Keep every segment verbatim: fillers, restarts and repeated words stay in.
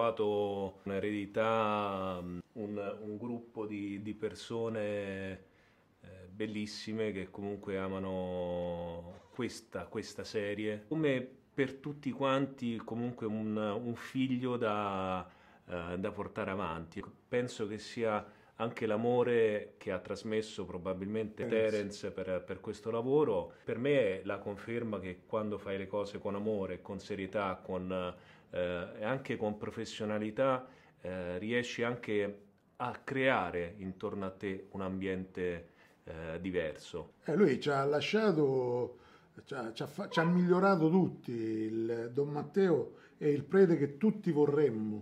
lasciato un'eredità, un, un gruppo di, di persone eh, bellissime che comunque amano questa, questa serie. Come per tutti quanti comunque un, un figlio da, eh, da portare avanti. Penso che sia anche l'amore che ha trasmesso probabilmente Terence per, per questo lavoro. Per me è la conferma che quando fai le cose con amore, con serietà, con, eh, e anche con professionalità, eh, riesci anche a creare intorno a te un ambiente eh, diverso. Eh, lui ci ha lasciato, ci ha, ci ha fa- ci ha migliorato tutti, il Don Matteo è il prete che tutti vorremmo.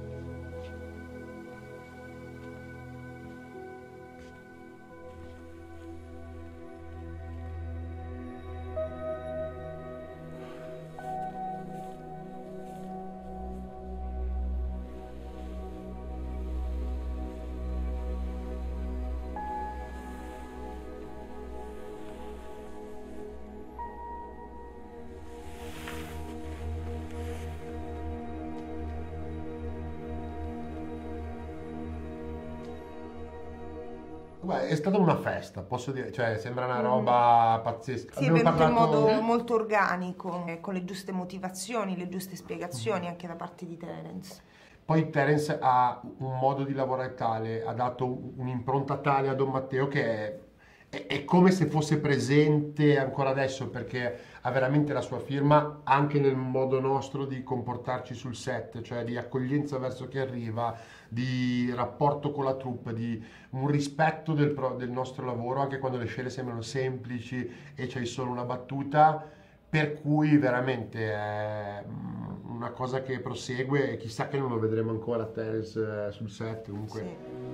Guarda, è stata una festa, posso dire, cioè sembra una roba pazzesca. Sì, è Abbiamo venuto in parlato... modo molto organico, eh, con le giuste motivazioni, le giuste spiegazioni anche da parte di Terence. Poi Terence ha un modo di lavorare tale, ha dato un'impronta tale a Don Matteo che è, è- è come se fosse presente ancora adesso, perché ha veramente la sua firma anche nel modo nostro di comportarci sul set, cioè di accoglienza verso chi arriva, di rapporto con la troupe, di un rispetto del, pro- del nostro lavoro, anche quando le scene sembrano semplici e c'hai solo una battuta. Per cui veramente è mm, una cosa che prosegue e chissà che non lo vedremo ancora Terence eh, sul set comunque. Sì.